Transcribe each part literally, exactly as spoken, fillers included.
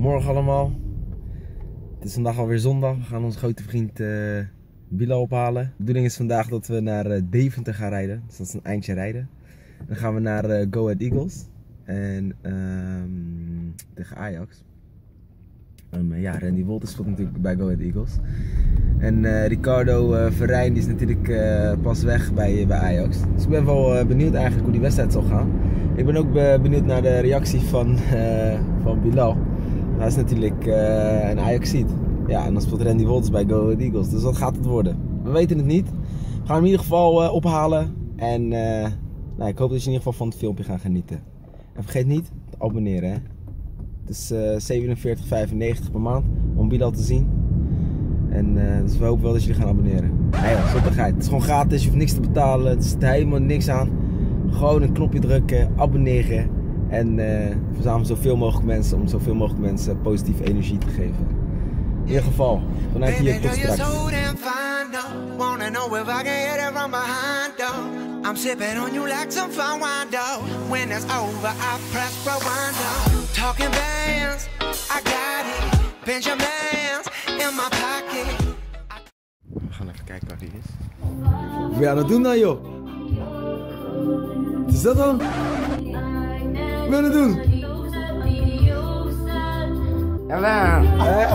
Goedemorgen allemaal. Het is vandaag alweer zondag. We gaan onze grote vriend uh, Bilal ophalen. De bedoeling is vandaag dat we naar uh, Deventer gaan rijden. Dus dat is een eindje rijden. Dan gaan we naar uh, Go Ahead Eagles. En um, tegen Ajax. En uh, ja, Randy Wolters speelt natuurlijk bij Go Ahead Eagles. En uh, Ricardo uh, Verijn die is natuurlijk uh, pas weg bij, bij Ajax. Dus ik ben wel uh, benieuwd eigenlijk hoe die wedstrijd zal gaan. Ik ben ook uh, benieuwd naar de reactie van, uh, van Bilal. Hij is natuurlijk uh, een Ajaxiet. Ja, en dan speelt Randy Wolters bij Go Ahead Eagles. Dus wat gaat het worden? We weten het niet. We gaan hem in ieder geval uh, ophalen. En uh, nou, ik hoop dat je in ieder geval van het filmpje gaat genieten. En vergeet niet te abonneren. Hè? Het is uh, zevenenveertig vijfennegentig per maand om Bilal te zien. En uh, dus we hopen wel dat jullie gaan abonneren. Nee joh, zottigheid. Het is gewoon gratis, je hoeft niks te betalen. Het is helemaal niks aan. Gewoon een knopje drukken, abonneren. En uh, verzamelen zoveel mogelijk mensen om zoveel mogelijk mensen positieve energie te geven. In ieder geval, vanuit hier tot straks. I'm sipping on you like some fine wine, though. When it's over, I press rewind, though. Talking bands, I got it. Benjamins in my pocket. We gaan even kijken waar die is. Wat ben je aan het doen dan, joh? Wat is dat dan? Wat ben je aan het doen? Jawel.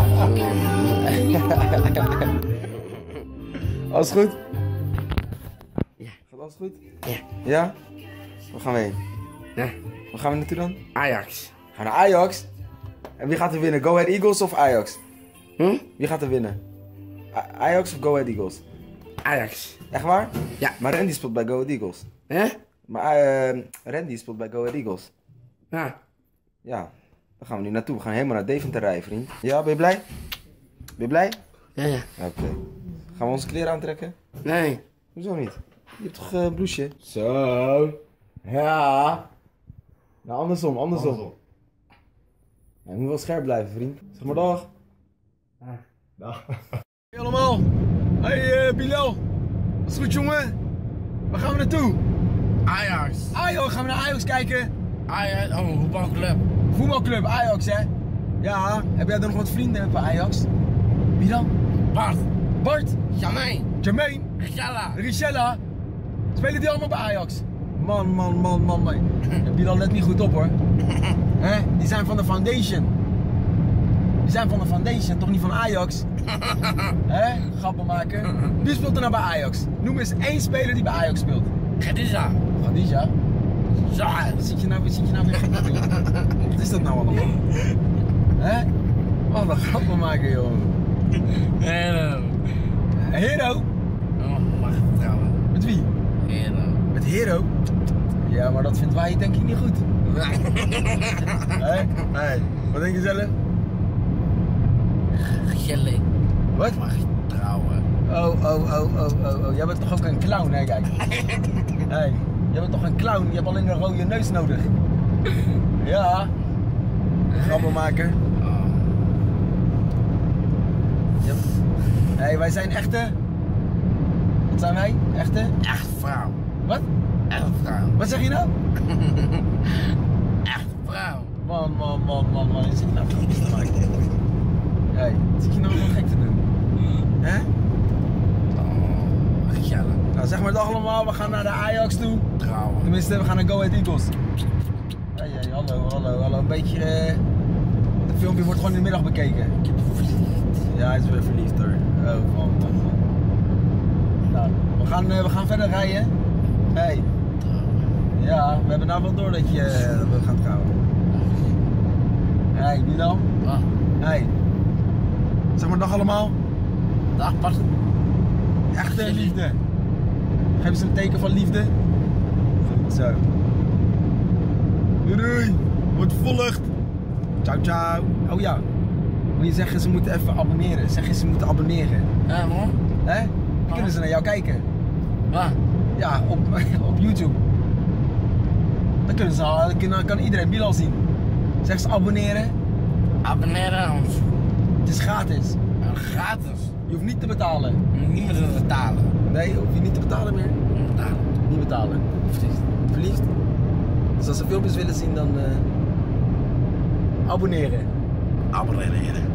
Alles goed? Ja. Gaat alles goed? Ja. Ja? Waar gaan we heen? Ja. Waar gaan we naartoe dan? Ajax. Gaan we naar Ajax? En wie gaat er winnen? Go Ahead Eagles of Ajax? Hm? Wie gaat er winnen? A Ajax of Go Ahead Eagles? Ajax. Echt waar? Ja. Maar Randy speelt bij Go Ahead Eagles. Hè? Maar uh, Randy speelt bij Go Ahead Eagles. Ja. Ja. Daar gaan we nu naartoe. We gaan helemaal naar Deventer rijden, vriend. Ja, ben je blij? Ben je blij? Ja, ja. Oké. Okay. Gaan we onze kleren aantrekken? Nee. Hoezo niet? Je hebt toch uh, een blouseje? Zo. Ja. Nou, andersom, andersom. andersom. Ja, je moet wel scherp blijven, vriend. Zeg maar dag. Ah. Dag. Hey allemaal. Hey uh, Bilal. Wat is goed, jongen? Waar gaan we naartoe? Ajax. Ajax, gaan we naar Ajax kijken? Ajax, oh, voetbalclub. Voetbalclub, Ajax, hè? Ja. Heb jij er nog wat vrienden bij Ajax? Wie dan? Bart. Bart. Jermaine. Jermaine. Richella. Richella. Spelen die allemaal bij Ajax? Man, man, man, man, man. Ja, Bilal let niet goed op, hoor. Hè? Die zijn van de Foundation. Die zijn van de Foundation, toch niet van Ajax? Hè? Grappen maken. Wie speelt er nou bij Ajax? Noem eens één speler die bij Ajax speelt. Khadija. Khadija? Zaad. Wat zit je nou, wat zit je nou weer gek te doen? Wat is dat nou allemaal? Hè? Wat een grappen maken, joh. Hero. Hero? Oh, mag ik trouwen? Met wie? Hero. Met Hero? Ja, maar dat vindt wij denk ik niet goed. Hé? Hey, wat denk je zelf? Gelling. Wat? Mag ik trouwen? Oh, oh, oh, oh, oh, oh. Jij bent toch ook een clown, hè, kijk. Hé, hey, jij bent toch een clown? Je hebt alleen een rode neus nodig. Ja. Grappenmaker. Oh. Ja. Hé, hey, wij zijn echte... Wat zijn wij? Echte? Echt vrouw. Wat? Echt vrouw. Wat zeg je nou? Echt vrouw. Man, man, man, man, man. Zit je nou grapjes te maken? Hé, hey, zit je nou zo gek te doen? Hè? Oh, gezellig. Nou, zeg maar dag allemaal. We gaan naar de Ajax toe. Trouwen. Tenminste, we gaan naar Go Ahead Eagles. Hey, hey, hallo, hallo, hallo. Een beetje... Uh... Het filmpje wordt gewoon in de middag bekeken. Ik heb verliefd. Ja, hij is weer verliefd hoor. Oh, man, man, man. Nou, we gaan, uh, we gaan verder rijden. Hey. Ja, we hebben nou wel door dat je uh, wil gaan trouwen. Hey, wie dan? Wat? Hey. Zeg maar dag allemaal. Dag, Bart. Echte liefde. Geef eens een teken van liefde. Goed zo. Doei doei. Wordt volgt. Ciao ciao. Oh ja. Moet je zeggen ze moeten even abonneren. Zeg eens ze moeten abonneren. Ja, man. Hè? Dan kunnen ze naar jou kijken. Wat? Ja, op, op YouTube. Dan kunnen ze al, dan kan iedereen Bilal zien. Zeg ze abonneren. Abonneren aan ons. Het is gratis. Ja, gratis. Je hoeft niet te betalen. Niet meer te betalen. Nee, hoef je niet te betalen meer. Niet betalen. Niet betalen. Verliefd. Verliefd? Dus als ze filmpjes willen zien, dan uh, abonneren. Abonneren.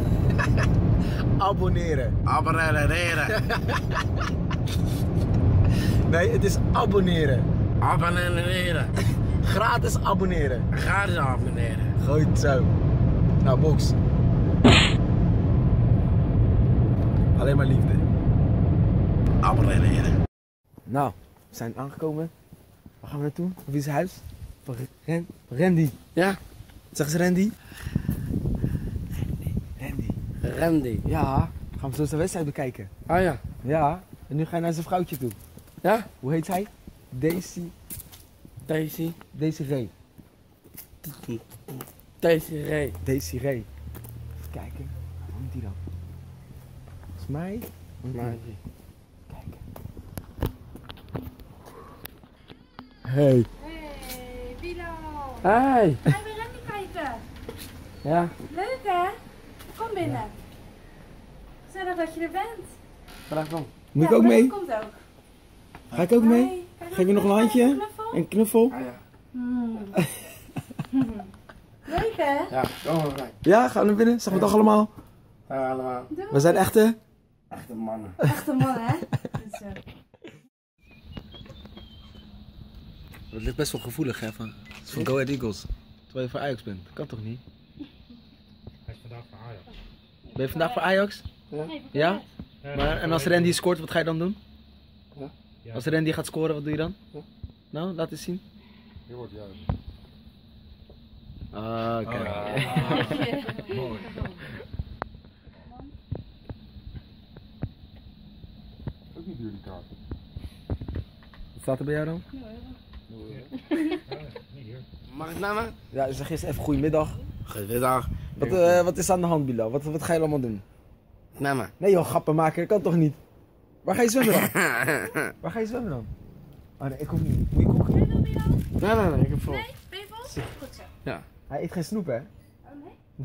Abonneren. Abonneren. Nee, het is abonneren. Abonneren. Gratis abonneren. Gratis abonneren. Goed zo. Nou, box. Alleen maar liefde. Abonneren. Nou, we zijn aangekomen. Waar gaan we naartoe? Wie is huis? Van Ren Randy. Ja? Zeg eens Randy. Randy. Randy. Ja, gaan we zo zijn wedstrijd bekijken. Oh ja. Ja, en nu ga je naar zijn vrouwtje toe. Ja? Hoe heet zij? Daisy. Daisy. Daisy Ray. Daisy Ray. Daisy Ray. Even kijken. Hoe noemt die dan? Volgens mij. Maar Kijken. Hey. Hey, Bilo! Hey. Ga je weer Randy kijken? Ja. Leuk hè? Kom binnen. Gezellig dat je er bent. Graag dan. Moet ik Ja, ook mee? Komt ook. Ga ik ook mee? Hoi. Kan Geef je nog een knuffel? handje? Een knuffel? Een knuffel? Ah ja. Hmm. Leuk hè? Ja, kom maar bij. Ja, gaan we naar binnen? Zeg het toch allemaal? Ja, allemaal. Doe. We zijn echte. Echte mannen. Echte man hè? Goed zo. Dat ligt best wel gevoelig hè, van, het is van Go Ahead Eagles. Terwijl je voor Ajax bent. Dat kan toch niet? Hij is vandaag voor Ajax. Ben je vandaag voor Ajax? Nee, Ja? Maar, en als Randy scoort, wat ga je dan doen? Ja. Als Randy gaat scoren, wat doe je dan? Ja. Nou, laat eens zien. Je wordt juist. Ah, oké. Mooi. Ook niet duur die kaart. Wat staat er bij jou dan? Niet hier. Mag ik naar me? Ja, zeg eerst even goedemiddag. Goedendag. Wat, eh, wat is aan de hand, Bilo? Wat, wat ga je allemaal doen? Naar me. Nee joh, grappen maken, dat kan toch niet? Waar ga je zwemmen dan? Waar ga je zwemmen dan? Oh nee, ik kom niet. Moet je koken? Jij wil Bilo? Nee, nee, nee, ik heb vol. Nee? Ben je vol? Goed zo. Ja. Hij eet geen snoep hè? Oh nee?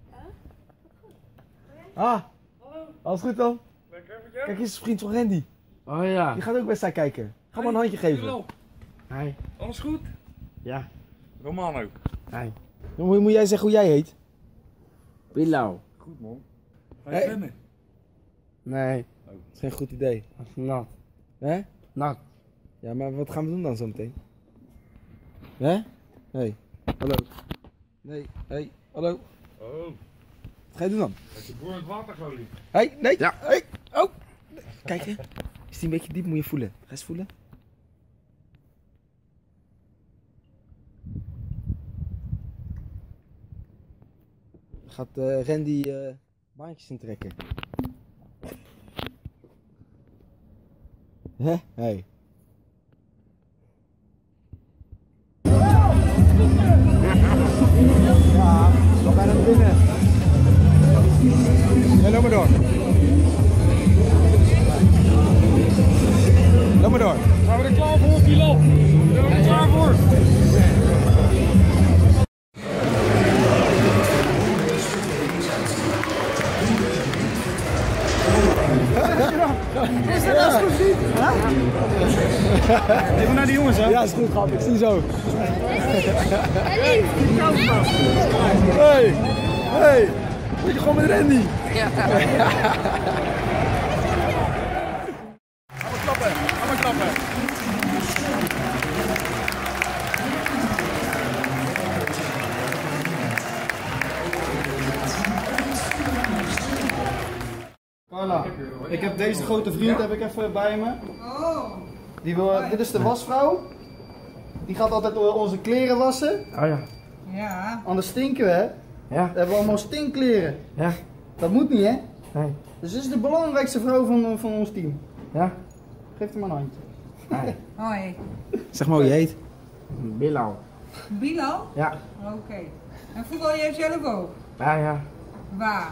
Ah, alles goed dan? Kijk, hier is een vriend van Randy. Oh ja. Die gaat ook wedstrijd kijken. Ga maar een handje geven. Hallo, Hi. alles goed? Ja. Romano. Hi. Dan moet, moet jij zeggen hoe jij heet? Bilo. Goed man. Ga je Hey. zwemmen? Nee. Dat is geen goed idee. Nat. Hè? Nat. Ja, maar wat gaan we doen dan zometeen? Hè? Hey, hallo. Nee, hey, hallo. Oh, Wat ga je doen dan? dat je boer in het water gooien. Hey, nee, Ja. hey, oh. Kijk hè. Is die een beetje diep, moet je voelen. Ga eens voelen. Gaat eh, Randy eh, baantjes intrekken. Hè? Hey. Ja, nog bijna binnen. Ja, loop maar door. Loop maar door. Zijn we er klaar voor, Bilo? Zijn we er klaar voor? Even naar die jongens, hè? Ja, is goed, grap. Ik zie zo. Hey, hey. Moet je gewoon met Randy? Ja. Ga maar klappen, ga maar klappen. Carla, ik heb deze grote vriend heb ik even bij me. Die wil, dit is de wasvrouw. Die gaat altijd onze kleren wassen. Oh ja. Ja, Anders stinken we, hè? Ja. Dan hebben we allemaal stinkkleren. Ja. Dat moet niet, hè? Nee. Dus dit is de belangrijkste vrouw van, van ons team. Ja. Geef hem maar een handje. hoi. Zeg maar hoe je heet. Bilo. Bilal? Ja. Oké. En voetbal jij zelf ook? Ja, ja. Waar?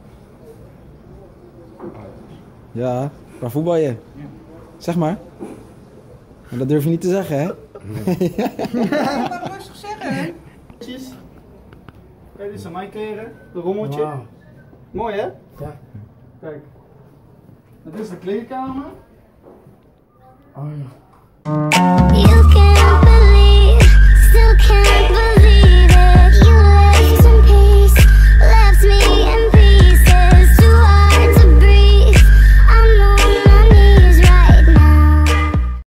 Ja, waar voetbal je? Zeg maar. Maar dat durf je niet te zeggen, hè? Ja, maar rustig zeggen, hè? Kijk, dit zijn mijn kleren. De rommeltje. Wauw. Mooi, hè? Ja. Kijk. Dit is de kleedkamer. Oh ja.